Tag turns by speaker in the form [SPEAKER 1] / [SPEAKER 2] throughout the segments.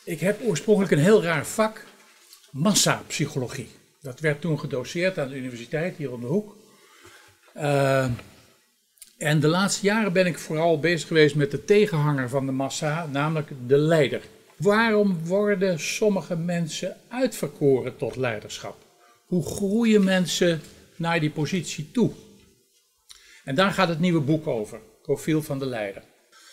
[SPEAKER 1] Ik heb oorspronkelijk een heel raar vak, massapsychologie. Dat werd toen gedoseerd aan de universiteit hier om de hoek. En de laatste jaren ben ik vooral bezig geweest met de tegenhanger van de massa, namelijk de leider. Waarom worden sommige mensen uitverkoren tot leiderschap? Hoe groeien mensen naar die positie toe? En daar gaat het nieuwe boek over, Profiel van de Leider.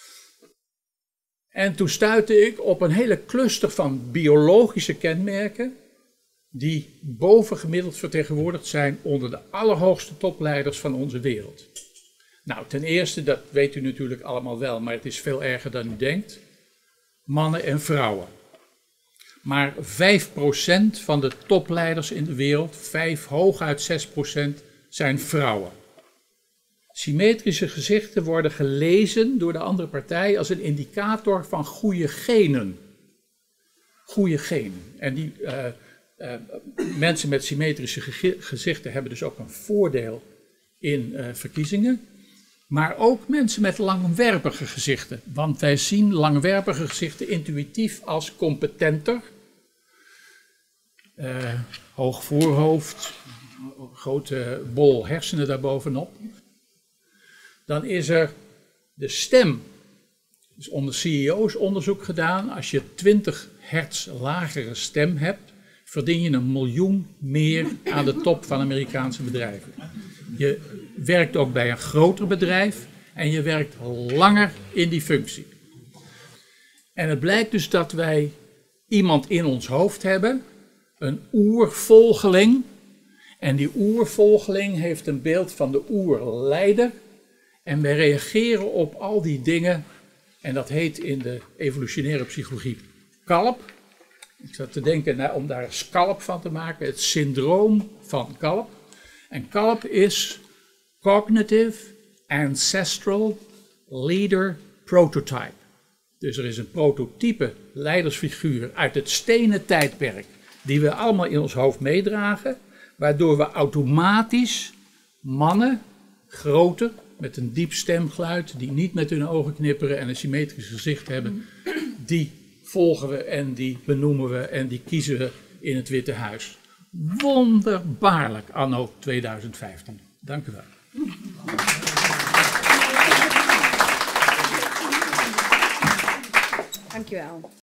[SPEAKER 1] En toen stuitte ik op een hele cluster van biologische kenmerken die bovengemiddeld vertegenwoordigd zijn onder de allerhoogste topleiders van onze wereld. Nou, ten eerste, dat weet u natuurlijk allemaal wel, maar het is veel erger dan u denkt. Mannen en vrouwen. Maar 5% van de topleiders in de wereld, 5, hooguit 6%, zijn vrouwen. Symmetrische gezichten worden gelezen door de andere partij als een indicator van goede genen. Goede genen. En die mensen met symmetrische gezichten hebben dus ook een voordeel in verkiezingen. Maar ook mensen met langwerpige gezichten. Want wij zien langwerpige gezichten intuïtief als competenter. Hoog voorhoofd, grote bol hersenen daarbovenop. Dan is er de stem. Er is onder CEO's onderzoek gedaan. Als je 20 hertz lagere stem hebt, verdien je 1 miljoen meer aan de top van Amerikaanse bedrijven. Je werkt ook bij een groter bedrijf en je werkt langer in die functie. En het blijkt dus dat wij iemand in ons hoofd hebben, een oervolgeling. En die oervolgeling heeft een beeld van de oerleider. En wij reageren op al die dingen, en dat heet in de evolutionaire psychologie kalp. Ik zat te denken om daar een scalp van te maken, het syndroom van kalp. En kalp is Cognitive Ancestral Leader Prototype. Dus er is een prototype leidersfiguur uit het stenen tijdperk, die we allemaal in ons hoofd meedragen, waardoor we automatisch mannen, groter, met een diep stemgeluid, die niet met hun ogen knipperen en een symmetrisch gezicht hebben, die volgen we en die benoemen we en die kiezen we in het Witte Huis. Wonderbaarlijk anno 2015. Dank u wel.
[SPEAKER 2] Dank je wel.